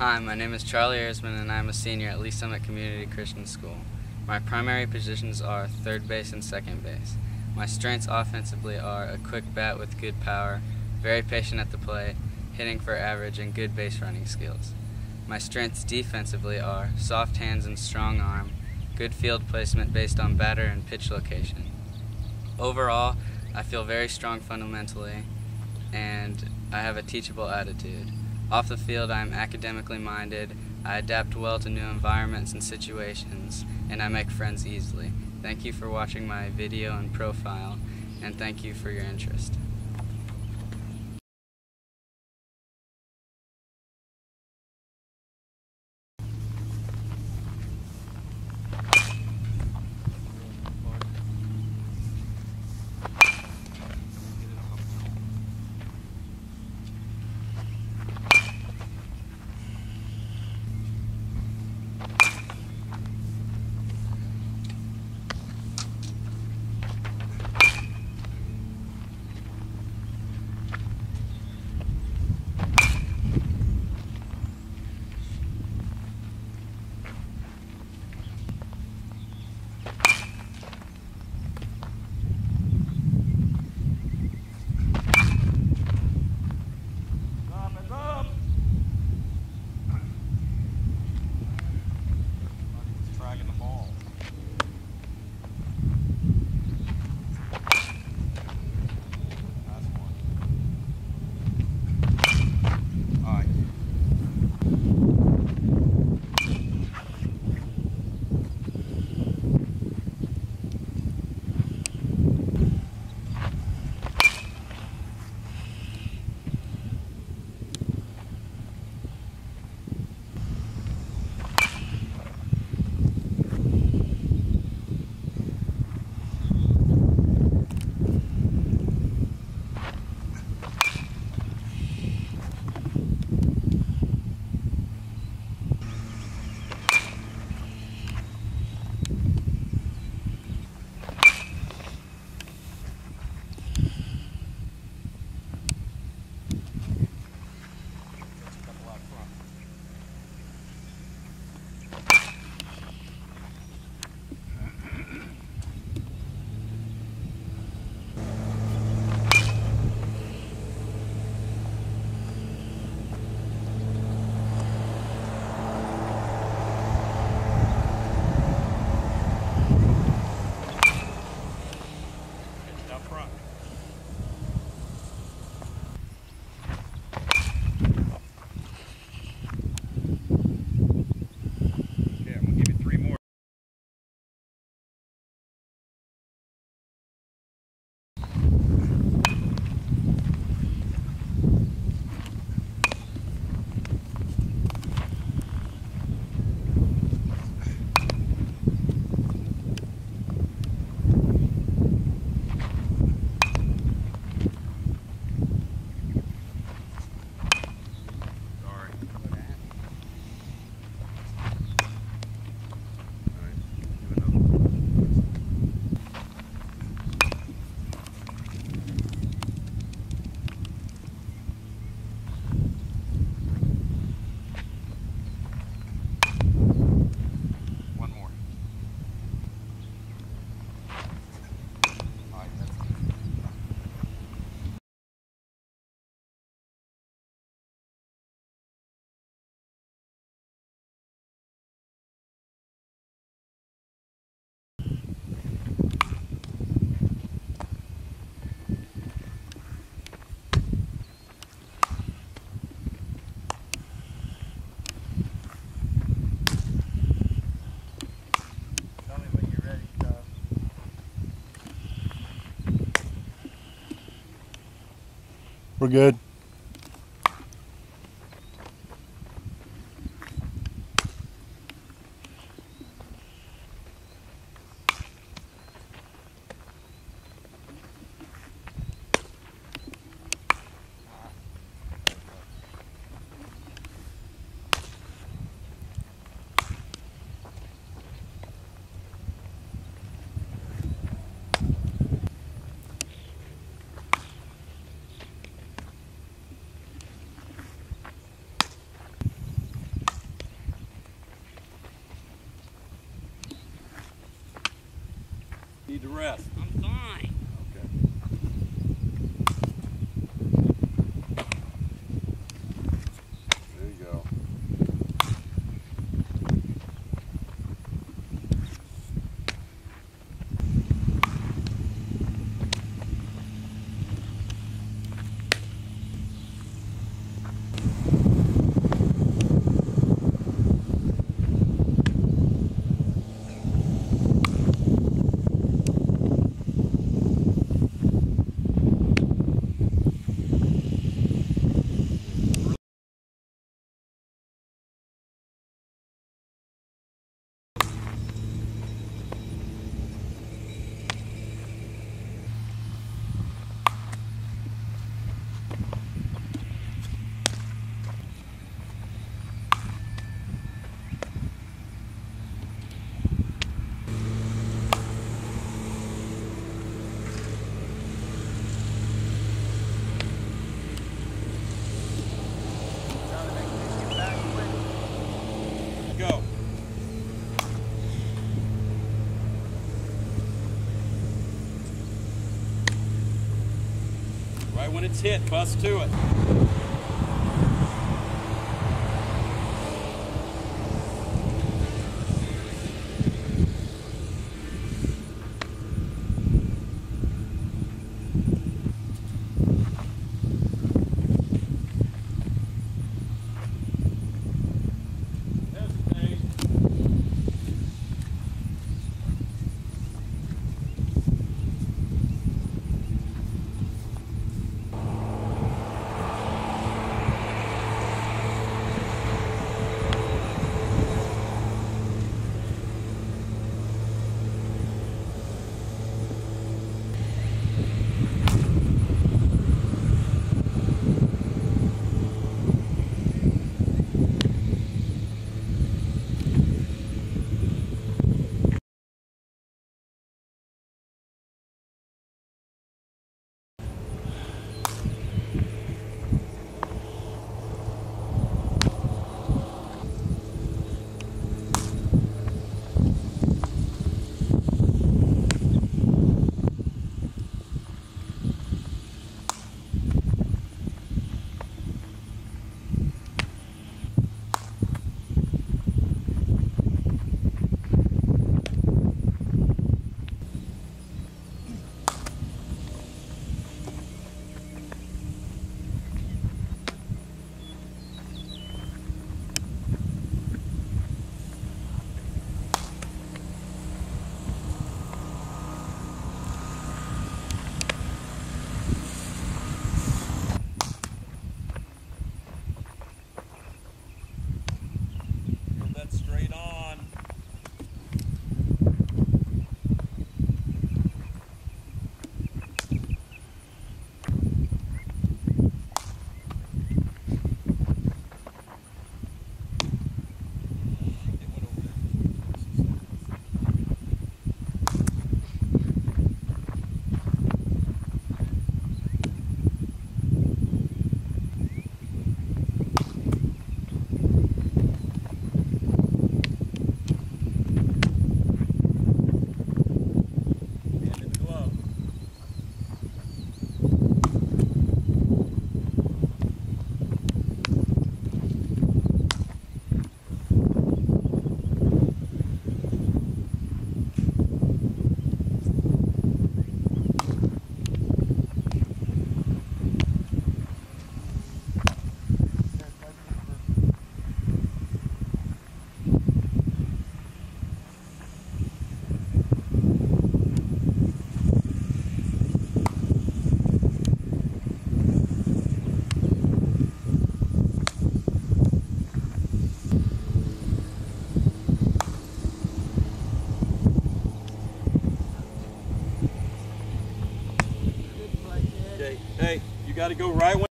Hi, my name is Charlie Erisman and I'm a senior at Lee Summit Community Christian School. My primary positions are third base and second base. My strengths offensively are a quick bat with good power, very patient at the plate, hitting for average, and good base running skills. My strengths defensively are soft hands and strong arm, good field placement based on batter and pitch location. Overall, I feel very strong fundamentally and I have a teachable attitude. Off the field, I am academically minded, I adapt well to new environments and situations, and I make friends easily. Thank you for watching my video and profile, and thank you for your interest. We're good. I'm fine. Okay. There you go. Go. Right when it's hit, bust to it. Straight on. Hey, you got to go right when